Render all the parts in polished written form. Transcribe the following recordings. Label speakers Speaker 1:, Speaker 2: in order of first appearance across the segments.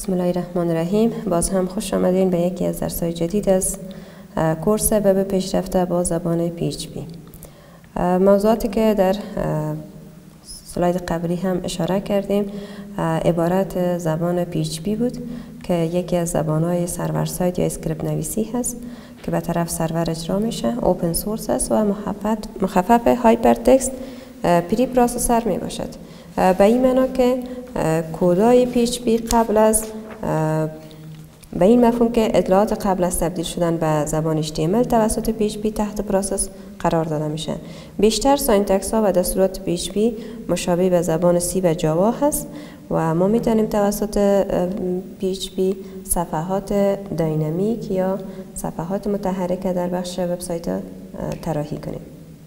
Speaker 1: بسم الله الرحمن الرحیم. باز هم خوش آمدین به یکی از درس‌های جدید از کورس وب پیشرفته با زبان PHP. موضوعاتی که در سلاید قبلی هم اشاره کردیم عبارت زبان PHP بود که یکی از زبان‌های سرور ساید یا اسکریپت نویسی هست که به طرف سرور اجرا میشه، اوپن سورس است و مخفف هایپر تکست پری پروسسور می باشد. به این معنا که کدای PHP قبل از به این مفهوم که اطلاعات قبل از تبدیل شدن به زبان HTML توسط PHP تحت پروسس قرار داده میشه. بیشتر ساینتکس ها و دستورات PHP مشابه به زبان C و جاوا هست و ما میتونیم توسط PHP صفحات داینامیک یا صفحات متحرکه در بخش وبسایت طراحی کنیم.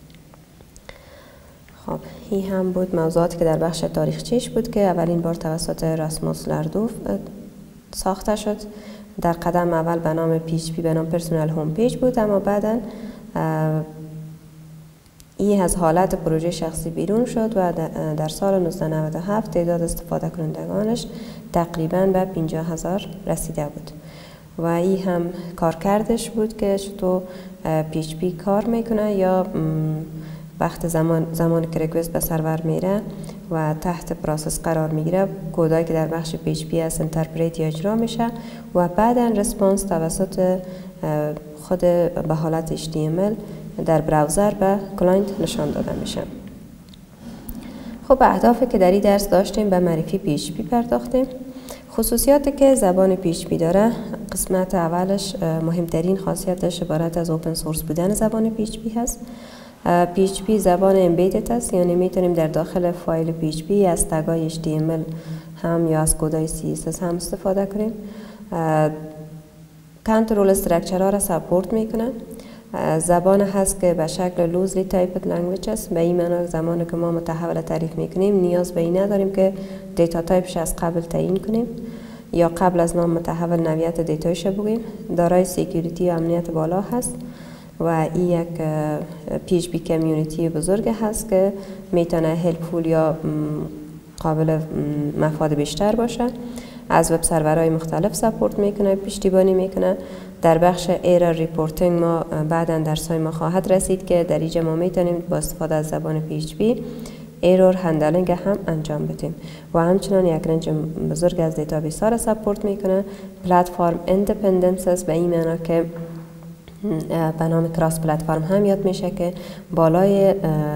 Speaker 1: خب این هم بود موضوعاتی که در بخش تاریخچه‌اش بود که اولین بار توسط راسموس لاردوف ساخته شد. در قدم اول به نام PHP به نام پرسونال هوم پیج بود، اما بعدا این از حالت پروژه شخصی بیرون شد و در سال 1997 تعداد استفاده کنندگانش تقریبا به 50,000 رسیده بود و این هم کارکردش بود که چطور PHP کار میکنه یا وقت زمان که ریکوست به سرور میره و تحت پروسس قرار میگیره، کدایی که در بخش PHP از انترپریت اجرا میشه و بعدا رسپانس توسط خود به حالت HTML در براوزر به کلاینت نشان داده میشه. خب اهدافی که در این درس داشتیم به معرفی PHP پرداختیم. خصوصیاتی که زبان PHP داره، قسمت اولش مهمترین خاصیتش عبارت از اوپن سورس بودن زبان PHP هست. PHP زبان امبیدد است، یعنی میتونیم در داخل فایل PHP از تگای HTML هم یا از کدای CSS هم استفاده کنیم. کنترل استرکچر ها را سپورت میکنه. زبان هست که به شکل لوزلی تایپد لنگویج است، به این معنی زمانی که ما متحول تعریف میکنیم نیاز به این نداریم که دیتا تایپش از قبل تعیین کنیم یا قبل از نام متحول نوعیت دیتایش بگیم. دارای سکیوریتی و امنیت بالا هست و این یک PHP کمیونیتی بزرگ هست که میتونه هلپفول یا قابل مفاد بیشتر باشه. از وب سرورهای مختلف سپورت میکنه، پشتیبانی میکنه. در بخش ایرر ریپورتینگ ما بعدا درسای ما خواهد رسید که در اینجا ما میتونیم با استفاده از زبان PHP ایرور هندلینگ هم انجام بدیم و همچنان یک رنج بزرگ از دیتابیس ها را سپورت میکنه. پلتفرم ایندیپندنس است، به این معنی که به نام کراس پلتفرم هم یاد میشه که بالای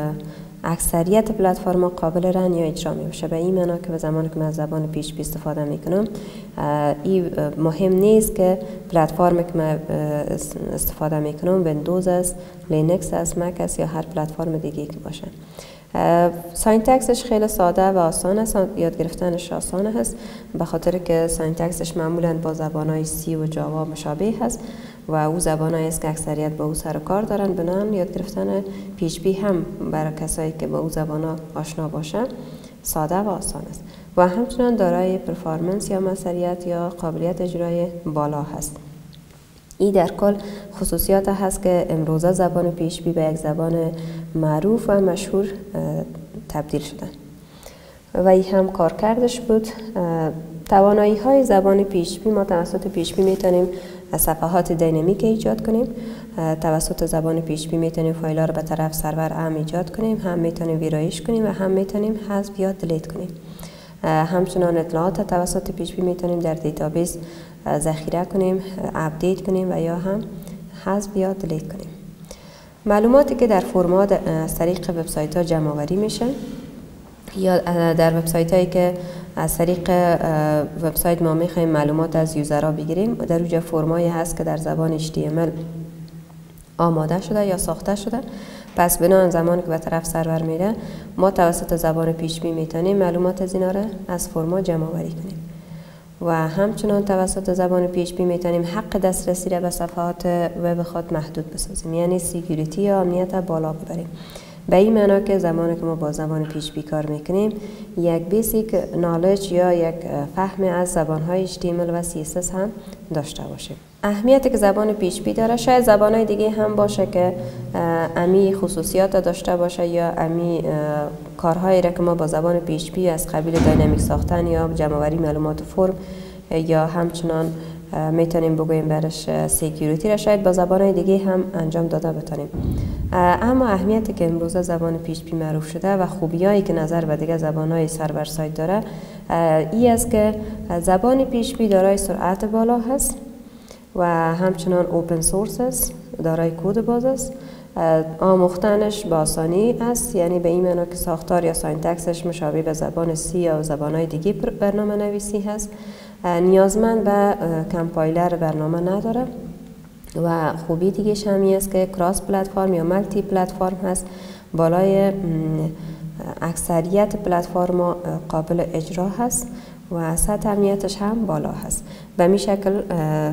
Speaker 1: اکثریت پلتفرم ها قابل رن یا اجرا میشه. به این معنا که به زمانی که من از زبان PHP استفاده میکنم این مهم نیست که پلتفرمی که من استفاده میکنم ویندوز است، لینکس است، مک است یا هر پلتفرم دیگه که باشه. ساینتکسش خیلی ساده و آسان است، یاد گرفتنش آسان است به خاطر که ساینتکسش معمولا با زبانهای C و جاوا مشابه هست و او زبانهایی است که اکثریت با او سر و کار دارن. بنابراین یاد گرفتن PHP هم برای کسایی که با او زبانها آشنا باشه ساده و آسان است و همچنان دارای پرفورمنس یا موثریت یا قابلیت اجرای بالا هست. این در کل خصوصیات هست که امروزه زبان PHP به یک زبان معروف و مشهور تبدیل شدن و این هم کارکردش بود. توانایی های زبان PHP، ما توسط PHP میتونیم صفحات دینامیک ایجاد کنیم. توسط زبان PHP میتونیم فایل ها رو به طرف سرور هم ایجاد کنیم، هم میتونیم ویرایش کنیم و هم میتونیم حذف یا دیلیت کنیم. همچنان اطلاعات توسط PHP میتونیم در دیتابیس ذخیره کنیم، اپدیت کنیم و یا هم حذف یا دیلیت کنیم. معلوماتی که در فرمات از طریق وبسایت ها جمع آوری میشه یا در وبسایت هایی که از طریق وبسایت ما میخوایم معلومات از یوزرها بگیریم، در اونجا فرمایی هست که در زبان HTML آماده شده یا ساخته شده. پس بنابراین زمانی که به طرف سرور میره ما توسط زبان PHP میتونیم معلومات از اینا را از فرما جمع آوری کنیم و همچنان توسط زبان PHP میتونیم حق دسترسی را به صفحات وب خود محدود بسازیم، یعنی سکیوریتی یا امنیت بالا ببریم. به این معنا که زمانی که ما با زبان PHP کار میکنیم یک بیسیک نالج یا یک فهم از زبانهای HTML و CSS هم داشته باشیم. اهمیتی که زبان PHP داره، شاید زبانهای دیگه هم باشه که امی خصوصیات داشته باشه یا امی کارهایی را که ما با زبان PHP از قبیل داینامیک ساختن یا جمع‌آوری معلومات فرم یا همچنان میتونیم بگوییم برش سکیوریتی را شاید با زبانهای دیگه هم انجام داده بتونیم. اما اهمیتی که امروزه زبان PHP معروف شده و خوبیایی که نظر به دیگه زبانهای سرور سایت داره این است که زبان PHP دارای سرعت بالا هست و همچنان اوپن سورس است، دارای کد باز است. آموختنش با آسانی است، یعنی به این معنی که ساختار یا ساینتکسش مشابه به زبان C یا زبانهای دیگه برنامه نویسی هست. نیازمند به کمپایلر برنامه نداره و خوبی دیگه همی است که کراس پلتفرم یا ملتی پلتفرم هست. بالای اکثریت پلتفرم قابل اجرا هست و سطح امنیتش هم بالا هست. به می شکل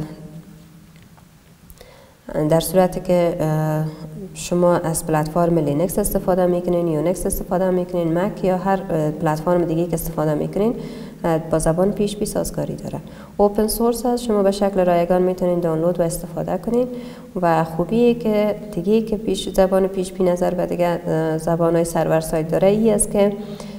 Speaker 1: در صورتی که شما از پلتفرم لینکس استفاده میکنین، یونکس استفاده میکنین، مک یا هر پلتفرم دیگه که استفاده میکنین با زبان PHP سازگاری داره. اوپن سورس هست، شما به شکل رایگان میتونین دانلود و استفاده کنین و خوبیه که دیگه که زبان PHP نظر به دیگه زبانهای سرور سایت داره ای است که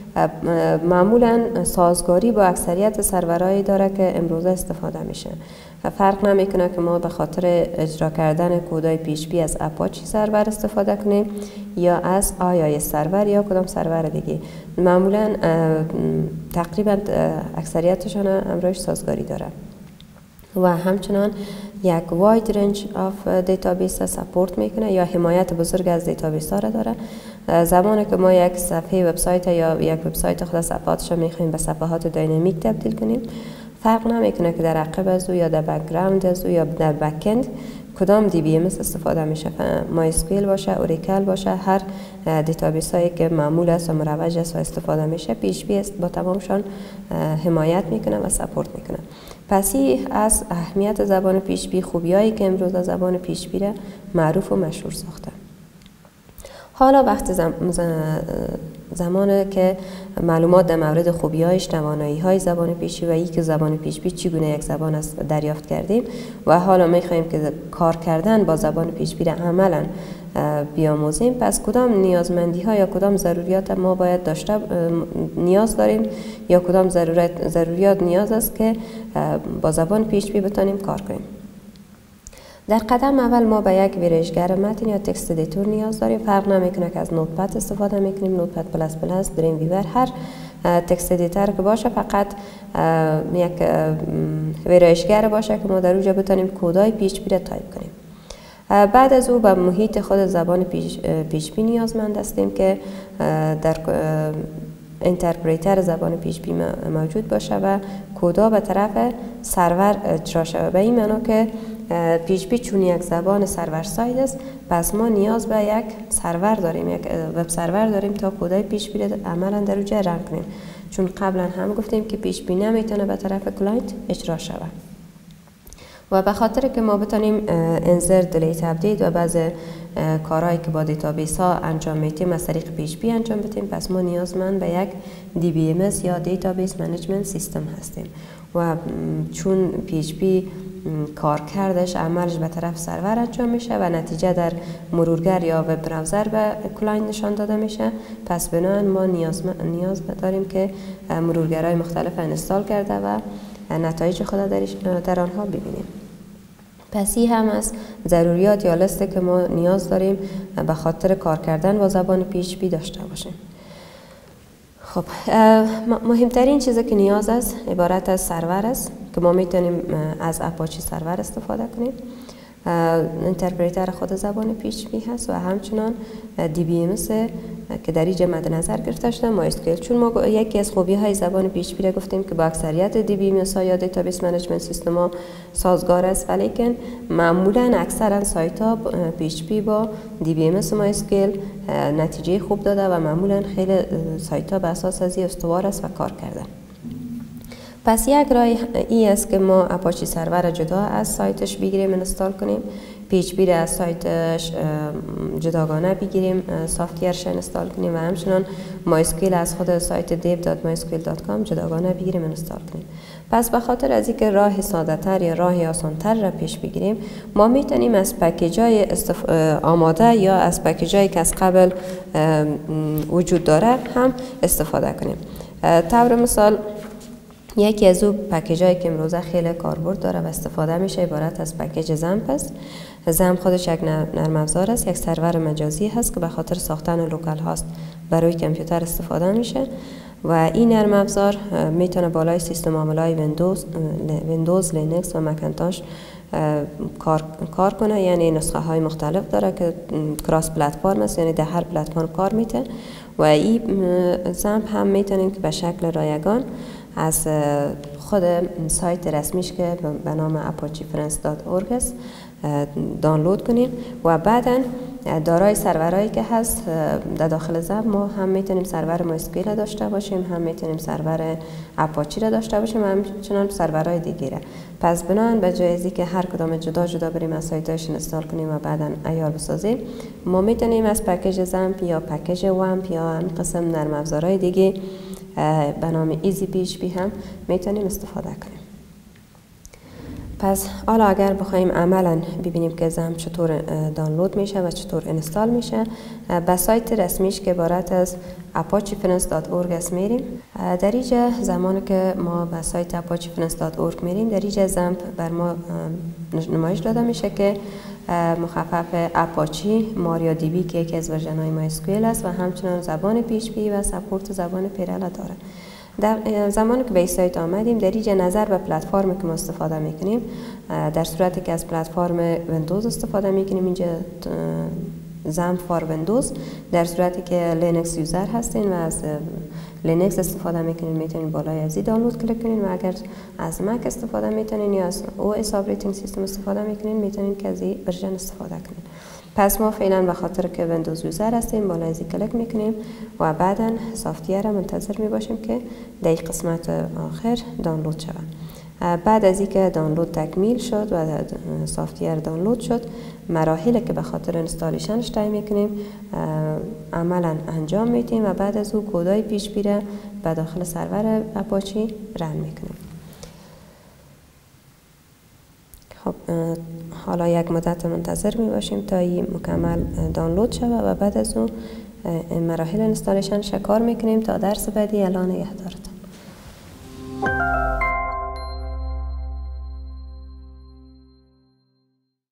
Speaker 1: معمولا سازگاری با اکثریت سرورهایی داره که امروزه استفاده میشه. فرق نمیکنه که ما به خاطر اجرا کردن کدای PHP از اپاچی سرور استفاده کنیم یا از IIS سرور یا کدام سرور دیگه. معمولا تقریبا اکثریتشان امروز سازگاری داره و همچنان یک واید رنج آف دیتابیس سپورت میکنه یا حمایت بزرگ از دیتابیس ها را داره. زمانی که ما یک صفحه وبسایت یا یک وبسایت خود صفحاتش میخوایم به صفحات داینامیک تبدیل کنیم، فرق نمیکنه که در عقب از او یا در بک‌گراند از او یا در بک‌اند کدام DBMS استفاده میشه، MySQL باشه، اوریکل باشه، هر دیتابیس هایی که معمول است و مروج است و استفاده میشه PHP است با تمامشان حمایت میکنه و سپورت میکنه. پس این از اهمیت زبان PHP، خوبیایی که امروز زبان PHP را معروف و مشهور ساخته. حالا وقت زمانه که معلومات در مورد خوبی‌هایش، توانایی‌های زبان PHP و اینکه زبان PHP چگونه یک زبان است دریافت کردیم و حالا می‌خوایم که کار کردن با زبان PHP را عملاً بیاموزیم. پس کدام نیازمندی‌ها یا کدام ضروریات ما باید نیاز داریم یا کدام ضروریات نیاز است که با زبان PHP بتونیم کار کنیم. در قدم اول ما به یک ویرایشگر متن یا تکست ادیتور نیاز داریم. فرق نمیکنه که از نوتپد استفاده میکنیم، نوتپد پلاس پلاس، دریم ویور، هر تکست ادیتور که باشه فقط یک ویرایشگر باشه که ما در اونجا بتونیم کدای PHP را تایپ کنیم. بعد از او به محیط خود زبان PHP نیازمند هستیم که در اینترپریتر زبان PHP موجود باشه و کدا به طرف سرور اجرا شود. به این معنی که PHP چون یک زبان سرور ساید است، پس ما نیاز به یک سرور داریم، یک وب سرور داریم تا کدای PHP را عملا در اونجا رن کنیم. چون قبلا هم گفتیم که PHP نمیتونه به طرف کلاینت اجرا شود و به خاطر که ما بتونیم انسرت، دیلیت، اپدیت و بعض کارهایی که با دیتابیس ها انجام میتیم از طریق PHP انجام بدیم، پس ما نیازمند به یک DBMS یا دیتابیس منیجمنت سیستم هستیم و چون PHP کارکردش، عملش به طرف سرور انجام میشه و نتیجه در مرورگر یا وب براوزر به کلاینت نشان داده میشه، پس بنابراین ما نیاز داریم که مرورگرهای مختلف انستال کرده و نتایج خود در آنها ببینیم. پس این هم از ضروریات یا لسته که ما نیاز داریم به خاطر کار کردن با زبان PHP داشته باشیم. خب مهمترین چیزی که نیاز است عبارت از سرور است که ما میتونیم از اپاچی سرور استفاده کنیم. اینترپریتر خود زبان PHP هست و همچنان DBMS که در اینجا مد نظر گرفته شده MySQL. چون ما یکی از خوبی های زبان PHP را گفتیم که با اکثریت DBMS ها یا دیتابیس منیجمنت سیستم ها سازگار است، ولیکن معمولا اکثرا سایت ها PHP با DBMS و MySQL نتیجه خوب داده و معمولا خیلی سایت ها به اساس از استوار است و کار کرده. پس یک راه این است که ما اپاچی سرور جدا از سایتش بگیریم، انستال کنیم، PHP را از سایتش جداگانه بگیریم، سافتیرش انستال کنیم و همچنان MySQL از خود سایت dev.mysql.com جداگانه بگیریم، انستال کنیم. پس به خاطر از اینکه راه ساده تر یا راه آسان تر را پیش بگیریم، ما میتونیم از پکیج‌های آماده یا از پکیج‌هایی که از قبل وجود داره هم استفاده کنیم. طور مثال یکی از او پکیج هایی که امروزه خیلی کاربرد داره و استفاده میشه عبارت از پکیج زمپ است. زمپ خودش یک نرم افزار است، یک سرور مجازی هست که به خاطر ساختن لوکال هاست برای کامپیوتر استفاده میشه و این نرم افزار میتونه بالای سیستم عاملهای ویندوز، لینکس و مکینتاش کار کنه. یعنی نسخه های مختلف داره که کراس پلتفرم است، یعنی در هر پلتفرم کار میته و این زمپ هم میتونیم که به شکل رایگان از خود سایت رسمیش که به نام apacheference.org است دانلود کنیم و بعدا دارای سرورهایی که هست در داخل زمپ ما هم میتونیم سرور MySQL را داشته باشیم، هم میتونیم سرور اپاچی را داشته باشیم، همچنان سرورهای دیگه. پس بنابراین به جای از اینکه هر کدام جدا جدا بریم از سایت‌هاش اینستال کنیم و بعدا عیار بسازیم، ما میتونیم از پکیج زمپ یا پکیج وامپ یا همین قسم نرم افزارهای دیگه به نام ایزی PHP هم میتونیم استفاده کنیم. پس حالا اگر بخوایم عملا ببینیم که زمپ چطور دانلود میشه و چطور اینستال میشه، به سایت رسمیش که عبارت از apacheference.org است میریم. در اینجا زمانی که ما به سایت apacheference.org میریم، در اینجا زمپ بر ما نمایش داده میشه که مخفف اپاچی، ماریا دی بی که یکی از ورژن‌های MySQL است و همچنان زبان PHP و سپورت زبان پیرل داره. در زمانی که به این سایت آمدیم، در اینجا نظر به پلتفرمی که ما استفاده میکنیم، در صورتی که از پلتفرم ویندوز استفاده میکنیم اینجا زمپ فار ویندوز، در صورتی که لینکس یوزر هستین و از لینکس استفاده میکنین میتونین بالای از این دانلود کلیک کنین و اگر از مک استفاده میتونین یا از OS آپریتینگ سیستم استفاده میکنین میتونین که از این ورژن استفاده کنین. پس ما فعلا به خاطر که ویندوز یوزر هستیم بالای از این کلیک میکنیم و بعدا سافتیر را منتظر میباشیم که در قسمت آخر دانلود شود. بعد از اینکه دانلود تکمیل شد و سافتیر دانلود شد، مراحلی که به خاطر اینستالیشنش طی میکنیم عملا انجام میدیم و بعد از او کدای PHP را به داخل سرور اپاچی رن میکنیم. خب حالا یک مدت منتظر میباشیم تا این مکمل دانلود شود و بعد از اون مراحل اینستالیشنش کار میکنیم تا درس بعدی. الان نگهدارتون.